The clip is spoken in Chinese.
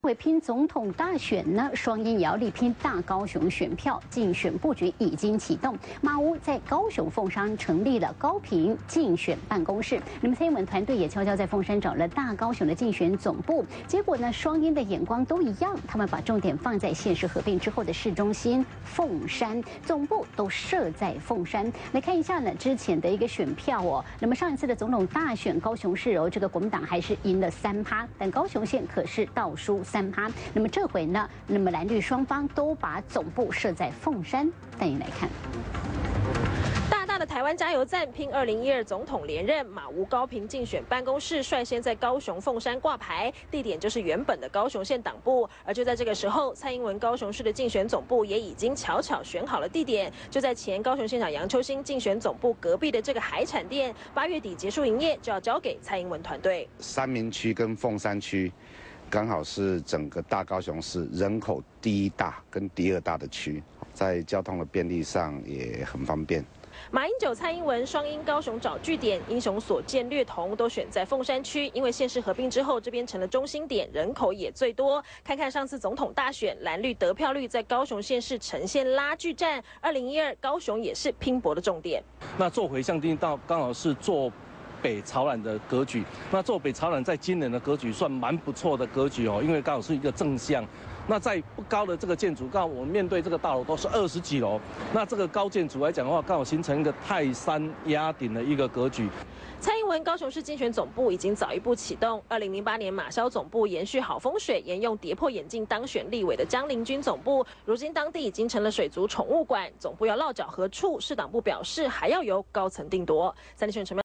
为拼总统大选呢，双鹰也要力拼大高雄选票，竞选布局已经启动。马屋在高雄凤山成立了高屏竞选办公室，那么蔡英文团队也悄悄在凤山找了大高雄的竞选总部。结果呢，双鹰的眼光都一样，他们把重点放在县市合并之后的市中心凤山，总部都设在凤山。来看一下呢，之前的一个选票哦，那么上一次的总统大选，高雄市这个国民党还是赢了3%，但高雄县可是倒输3%。那么这回呢？那么蓝绿双方都把总部设在凤山，带你来看。 大的台湾加油站拼2012总统连任，马屋高屏竞选办公室率先在高雄凤山挂牌，地点就是原本的高雄县党部。而就在这个时候，蔡英文高雄市的竞选总部也已经巧巧选好了地点，就在前高雄县长杨秋兴竞选总部隔壁的这个海产店，8月底结束营业，就要交给蔡英文团队。 三民区跟凤山区刚好是整个大高雄市人口第1大跟第2大的区，在交通的便利上也很方便。 马英九、蔡英文双鹰高雄找据点，英雄所见略同，都选在凤山区，因为县市合并之后，这边成了中心点，人口也最多。看看上次总统大选，蓝绿得票率在高雄县市呈现拉锯战，2012高雄也是拼搏的重点。 那做回向町道刚好是做北朝南的格局，那做北朝南在今年的格局算蛮不错的格局哦，因为刚好是一个正向。那在不高的这个建筑，刚好我们面对这个大楼都是20几楼，那这个高建筑来讲的话，刚好形成一个泰山压顶的一个格局。 蔡英文高雄市竞选总部已经早一步启动，2008年马萧总部延续好风水，沿用跌破眼镜当选立委的江陵君总部，如今当地已经成了水族宠物馆，总部要落脚何处？市党部表示还要由高层定夺。3立新闻陈